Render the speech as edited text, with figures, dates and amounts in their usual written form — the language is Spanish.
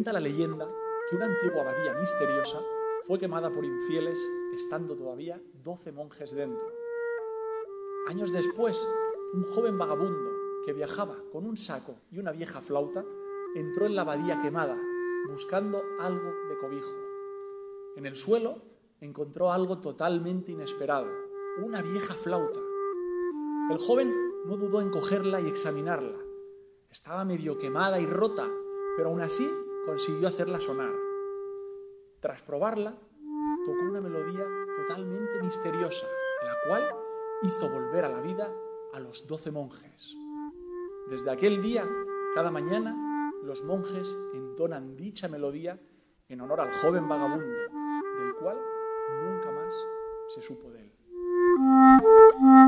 Cuenta la leyenda que una antigua abadía misteriosa fue quemada por infieles estando todavía 12 monjes dentro. Años después, un joven vagabundo que viajaba con un saco y una vieja flauta entró en la abadía quemada buscando algo de cobijo. En el suelo encontró algo totalmente inesperado, una vieja flauta. El joven no dudó en cogerla y examinarla. Estaba medio quemada y rota, pero aún así consiguió hacerla sonar. Tras probarla, tocó una melodía totalmente misteriosa, la cual hizo volver a la vida a los 12 monjes. Desde aquel día, cada mañana, los monjes entonan dicha melodía en honor al joven vagabundo, del cual nunca más se supo de él.